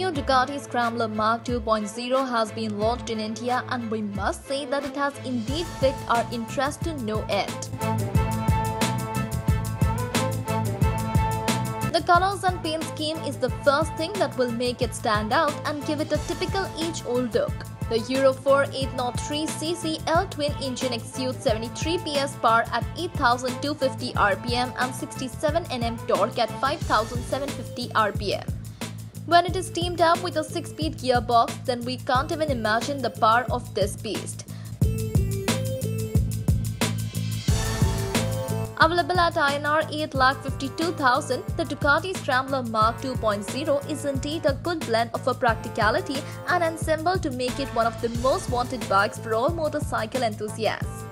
new Ducati Scrambler Mach 2.0 has been launched in India, and we must say that it has indeed piqued our interest to know it. The colors and paint scheme is the first thing that will make it stand out and give it a typical age-old look. The Euro 4 803cc L-twin engine exudes 73 PS power at 8,250 rpm and 67 Nm torque at 5,750 rpm. When it is teamed up with a 6-speed gearbox, then we can't even imagine the power of this beast. Available at INR 8,52,000, the Ducati Scrambler Mach 2.0 is indeed a good blend of a practicality and ensemble to make it one of the most wanted bikes for all motorcycle enthusiasts.